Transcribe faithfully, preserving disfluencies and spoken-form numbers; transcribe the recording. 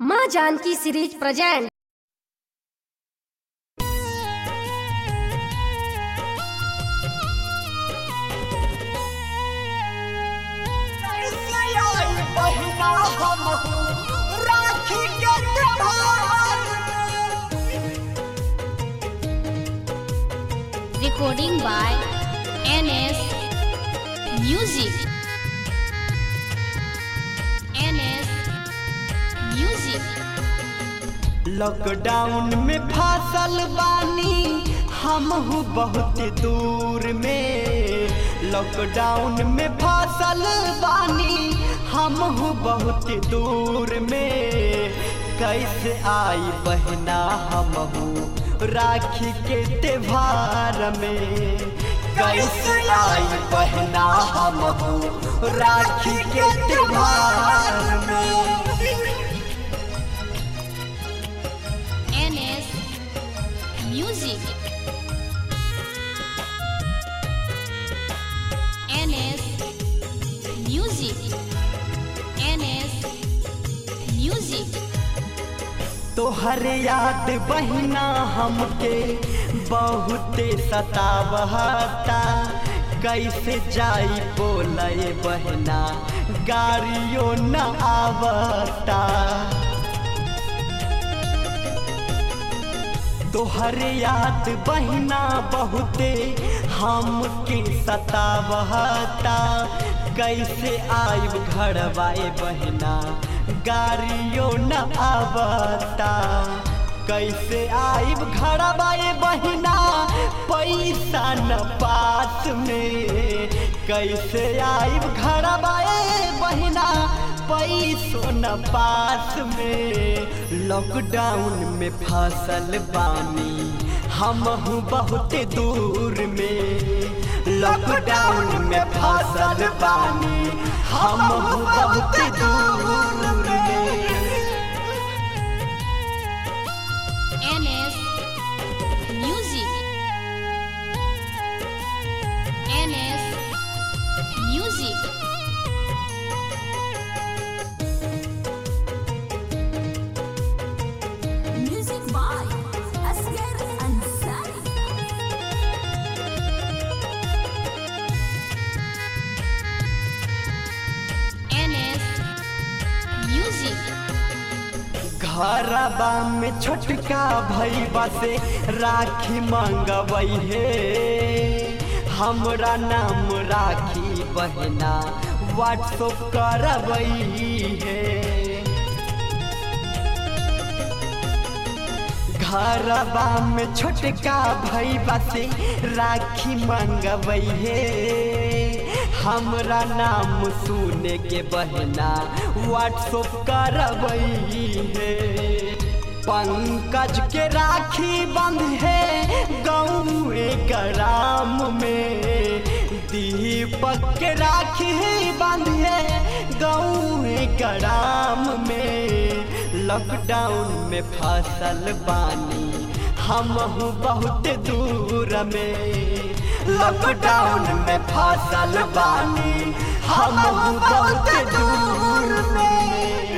माँ Janaki series present. Recording by N S Music. N S Music. Lockdown में फासल बानी हमहू बहुत दूर में। लॉकडाउन में फासल बानी हमहू बहुत दूर में। कैसे आई बहना हमहू राखी के त्योहार में। कैसे आई बहना हमहू राखी के त्योहार में। N S Music. N S Music. N S Music. तोहर याद बहिना हमके बहुते सतावता। कैसे जाई बोले बहना गाड़ियों न आवता। तोहर याद बहिना बहुते हमके सतावता। कैसे आइब घरवाए बहना गाड़ियों न आवता। कैसे आइब घरवाए बहना पैसा न पास में। कैसे आइब घरवाए बहना पैसों न पास में। लॉकडाउन में फसल बानी हमहू बहुत दूर में। लॉकडाउन में फसल बानी हमहू बहुत दूर में। N S Music. N S Music. Music by Asghar Ansari. N S Music. घरबा में छोटका भैया से राखी मंगवई हे। हमरा नाम राखी बहना व्हाट्सएप करवई है। घरबा में छोटका भैया से राखी मंगवई है। हमरा नाम सुने के बहना व्हाट्सएप करवई है। पंकज के राखी बंध है गाँव ग्राम में। दीपक के राखी बंध है गाँव ग्राम में। लॉकडाउन में फसल बानी हमहू बहुत दूर में। लॉकडाउन में फसल बानी हमहू बहुत दूर में।